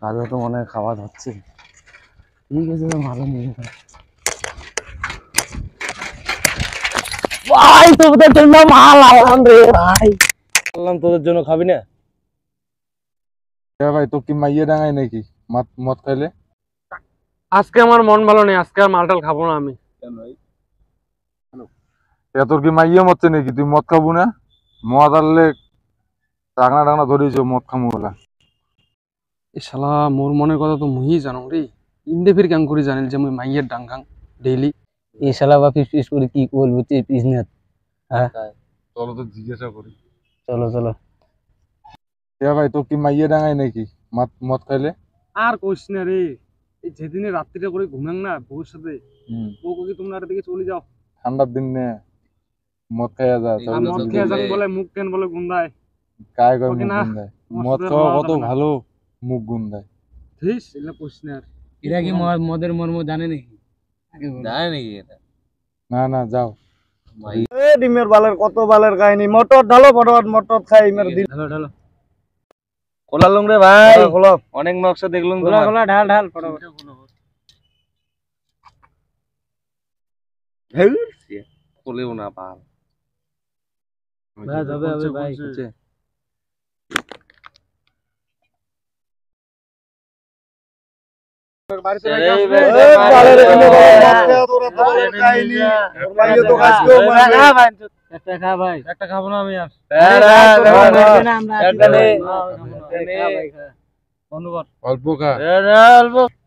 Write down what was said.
কাজে তো মনে হয় খাওয়া যাচ্ছে। ঠিক আছে, ভালো নিয়ে ভাই, তোদের জন্য মাল আনলাম রে ভাই। বললাম তোদের জন্য খাবি না? ভাই তো কি মাইয়ে ডাঙায় নাকি মদ খাইলে? আজকে আমার মন ভালো নেই, আজকে আর মালটাল খাবো না আমি। কেন ভাই? তোর কি মাইয়ে মরছে নাকি? তুই মদ খাবো না? মদ আনলে টাকনা টাকনা ধরেছ মদ খামু বলা। এ শালা মোর মনের কথা তো মুই জানো রে। ইন্দে ফির কেন করে জানিল যে মুই মাইয়ের ডাঙ্গাং ডেইলি। এই শালা বা পিস পিস করে কি বলবো তুই পিস না? হ্যাঁ, চলো তো জিজ্ঞাসা করি। চলো চলো। ভাই তো কি মাইয়ে ডাঙায় নাকি মদ খাইলে? আর কইস না রে, এই যেদিনে রাত্রিটা করে ঘুমাং না বউর সাথে, বউ কই তোমরা আর দিকে চলে যাও। ঠান্ডার দিন নে মদ খাইয়া যা। আর মদ খেয়ে যাং বলে মুখ কেন বলে গুন্দায়। কায় কয় ওকে মুখ না, গুন্দায়? মদ খাওয়া কত ভালো, মুখ গুন্দায়। ঠিক এগুলা কইস না আর। এরা কি মদের মর্ম জানে নাকি? জানে নাকি এটা? না না, যাও। ডিমের বালের কত বালের কাহিনী। মটর ঢালো, ফটোফট মটর খাই মের দিন। ঢালো ঢালো। খোলালুম রে ভাই, খোলো অনেক নকশা দেখলুম খোলা তোমার। খোলা, ঢাল ঢাল ফটোফট। খুলেও না পাল। ভাই যাবে হবে ভাই। বাড়িতে এই রাখি ভাই, আসবে। এই বালের এখানে মদ খেয়ে তোরা তো বালের কাহিনী। ওর মাইয়ে তো আজকেও মারবে। একটা খা ভাই। একটা খাবো না আমি আর। একটা নে। ধন্যবাদ। অল্প খা। অল্প